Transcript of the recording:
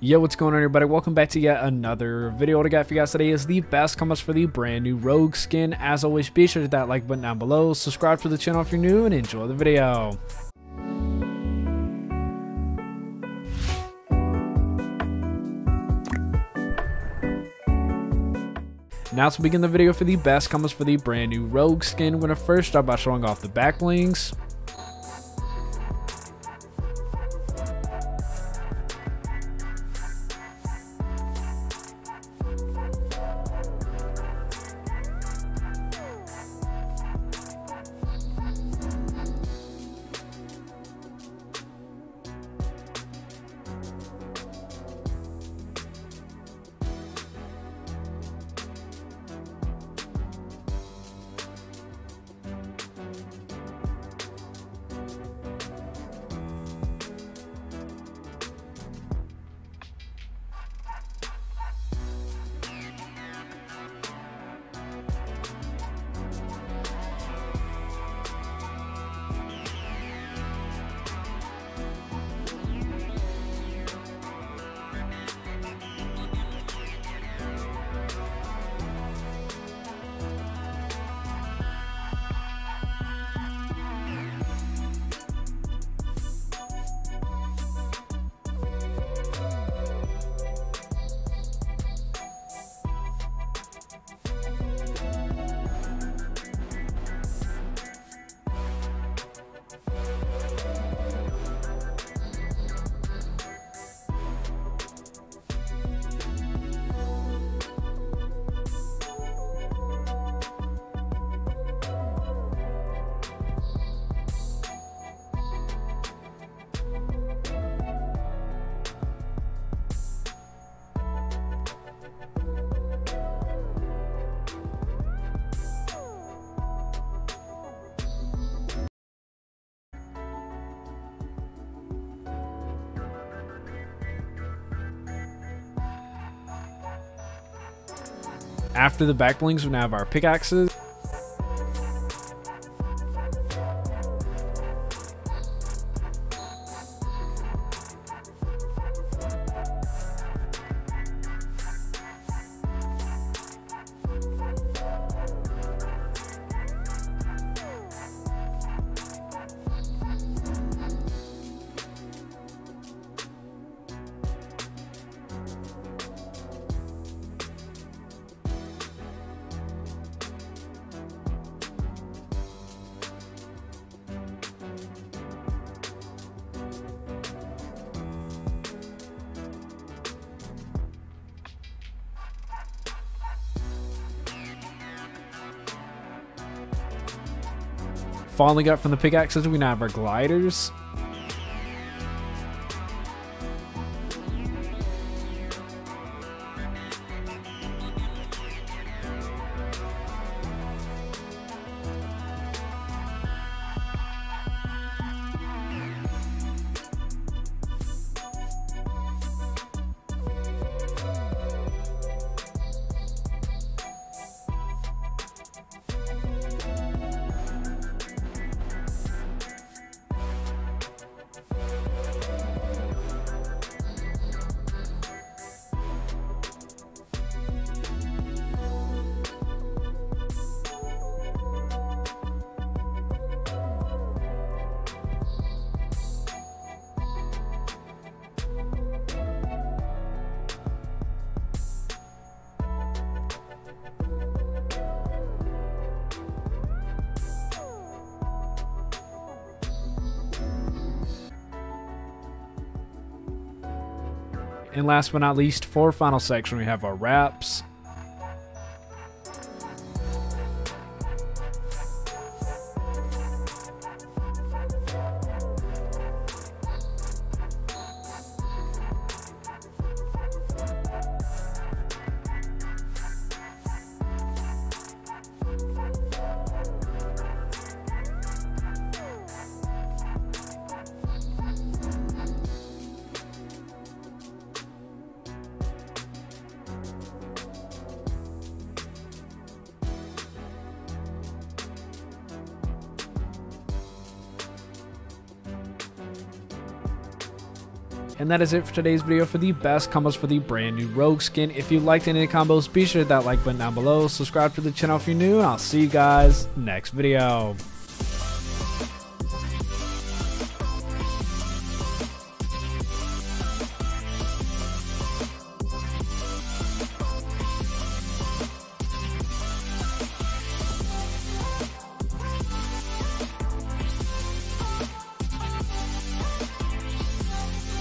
Yo, what's going on, everybody? Welcome back to yet another video. What I got for you guys today is the best combos for the brand new Rogue skin. As always, be sure to hit that like button down below, subscribe to the channel if you're new, and enjoy the video. Now to begin the video for the best combos for the brand new Rogue skin, we're going to first start by showing off the Backblings. After the Backblings, we now have our Pickaxes. Following up from the Pickaxes, we now have our gliders. And last but not least, for our final section, we have our wraps. And that is it for today's video for the best combos for the brand new Rogue skin. If you liked any of the combos, be sure to hit that like button down below, subscribe to the channel if you're new, and I'll see you guys next video.